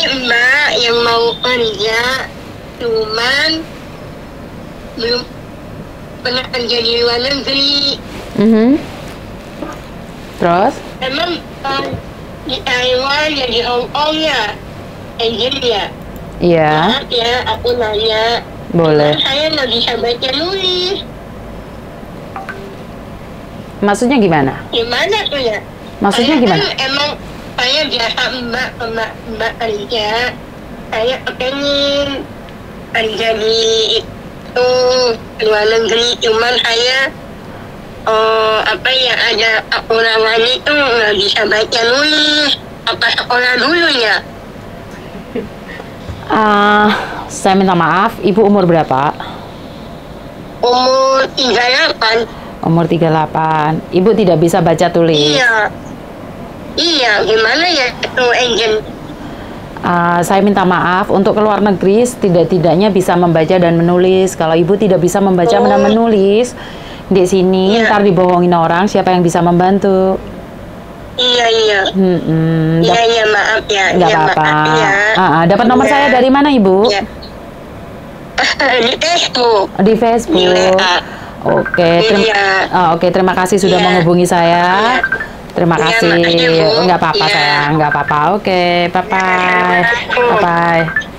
Mbak yang mau kerja, cuman belum pernah kerja di luar negeri. Terus? Emang di Taiwan ya, di Hong Kong ya, agent ya. Iya. Maaf ya, aku nanya. Boleh. Cuman saya nggak bisa baca nulis. Maksudnya gimana? Gimana tuh ya? Maksudnya Saya gimana? Kan emang saya biasa mbak kerja. Saya pengen kerja di itu luar negeri, cuman saya ada kekurangan itu nggak bisa baca nulis. Apa sekolah dulu ya? Saya minta maaf, Ibu umur berapa? Umur 38. Umur 38. Ibu tidak bisa baca tulis. Iya, gimana ya itu agent? Saya minta maaf, untuk ke luar negeri setidak-tidaknya bisa membaca dan menulis. Kalau Ibu tidak bisa membaca dan menulis, di sini ntar dibohongin orang, siapa yang bisa membantu? Iya. Iya, maaf ya. Nggak Iya, apa-apa. maaf ya. Dapat nomor saya dari mana, Ibu? Iya. Di Facebook. Di Facebook. Di WA. Oke, terima kasih sudah menghubungi saya. Terima kasih. makasih, Bu. Nggak apa-apa, Iya. sayang. Nggak apa-apa. Oke, bye-bye. Iya, Bye-bye.